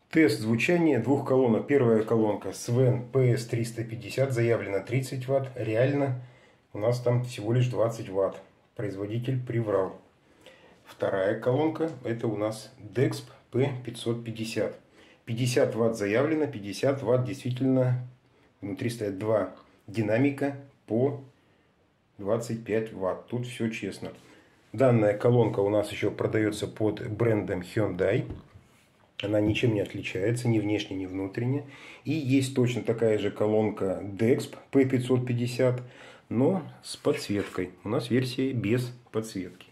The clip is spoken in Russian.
Тест звучания двух колонок. Первая колонка Sven PS350, заявлено 30 Вт, реально у нас там всего лишь 20 Вт. Производитель приврал. Вторая колонка это у нас DEXP P550. 50 Вт заявлено, 50 Вт действительно. Внутри стоят два динамика по 25 Вт. Тут все честно. Данная колонка у нас еще продается под брендом Hyundai. Она ничем не отличается, ни внешне, ни внутренне. И есть точно такая же колонка DEXP P550, но с подсветкой. У нас версия без подсветки.